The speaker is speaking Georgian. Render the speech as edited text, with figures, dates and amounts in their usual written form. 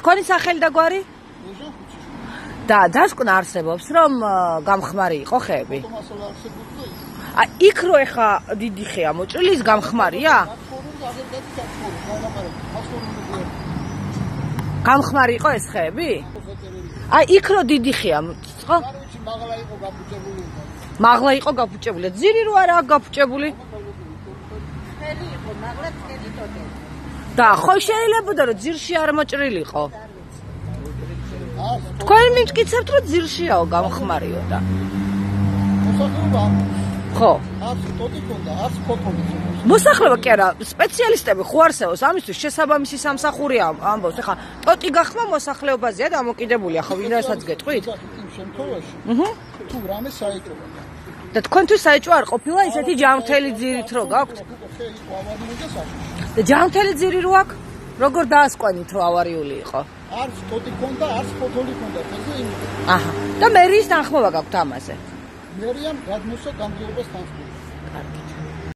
თქვენი სახელი და გვარი? და დასკვნა არსებობს, რომ გამხმარი იყო ხეები? იქ რო ეხა დიდი ხეა მოჭრილი, ის გამხმარია? გამხმარი იყო ეს ხეები? იქ რო დიდი ხეა, ხო? მაღლა იყო გაფუჭებული. ძირი რო არა გაფუჭებული? ხელი იყო, მაღლა ხელი τότε. და ხო შეიძლებოდა რომ ძირში არ მოჭრილიყო. თქვენ მიტკიცებთ რომ ძირშიაო გამხმარიო და. ხო. არც ტოტი ქონდა, არც ფოტოები. მოსახლეობა კი არა, სპეციალისტები ხო არსებობს ამისთვის შესაბამისი სამსახური ამბობს. ეხლა ტოტი გახმა მოსახლეობაზეა დამოკიდებული, ახლა ვინასაც გეტყვით? იმ შემთხვევაში. თუ რამე საეჭვო. და თქვენთვის საეჭვო არ ყოფილა ისეთი ჯანმრთელი ძირით რო გაქვთ? და ჯანმრთელი ძირი რო აქვს? როგორ დაასკვანით რომ ავარიული იყო? არც ტოტი ქონდა, არც ფოტოლი ქონდა, ხეზე იმით. აჰა. და მერიის თანხმობა გაქვთ ამაზე? მერიამ გადმოსა გამგეობას თანხმობა. კარგი.